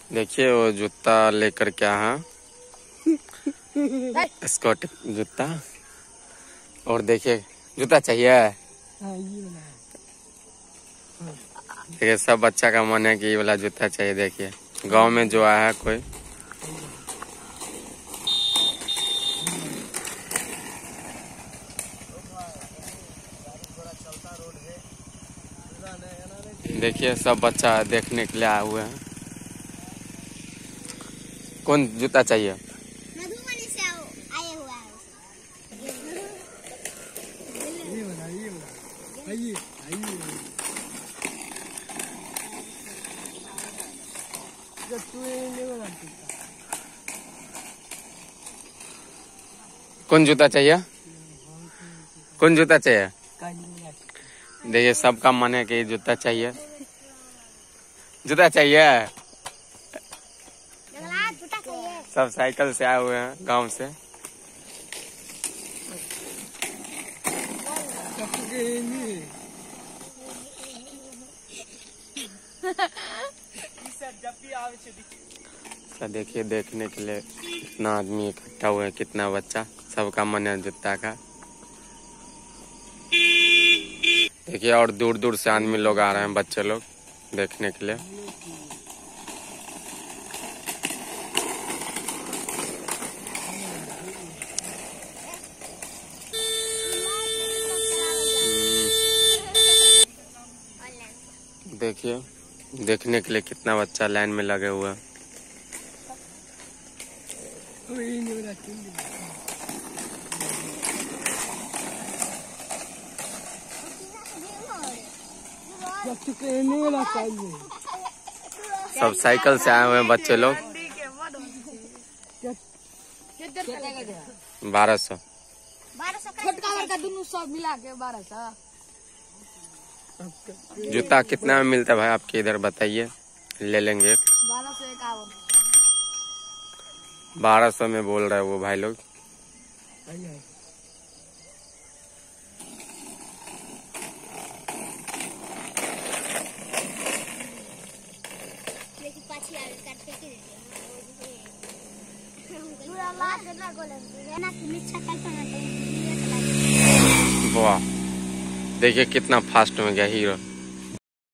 देखिए वो जूता लेकर क्या है, स्कॉट जूता। और देखिए जूता चाहिए। देखिए सब बच्चा का मन है कि ये वाला जूता चाहिए। देखिए गांव में जो आया है कोई। देखिए सब बच्चा देखने के लिए आए हुए हैं। कौन जूता चाहिए? मधुबनी से आए हुआ है। कौन जूता चाहिए? कौन जूता चाहिए? देखिए सबका मन है कि जूता चाहिए। जूता चाहिए। जूता चाहिए। सब साइकिल से आए हुए हैं गांव से। देखिए देखने के लिए कितना आदमी इकट्ठा हुए हैं, कितना बच्चा। सबका मन है जूता का। देखिए और दूर दूर से आदमी लोग आ रहे हैं, बच्चे लोग देखने के लिए। देखिए देखने के लिए कितना बच्चा लाइन में लगे हुए हैं। सब साइकिल से आए हुए हैं बच्चे लोग। 1200 छोटका बड़का दोनों सब मिला के 1200। जूता कितना में मिलता है भाई आपके इधर बताइए, ले लेंगे। 1251। 1200 में बोल रहे हैं वो भाई लोग। वाह देखिए कितना फास्ट में गया हीरो।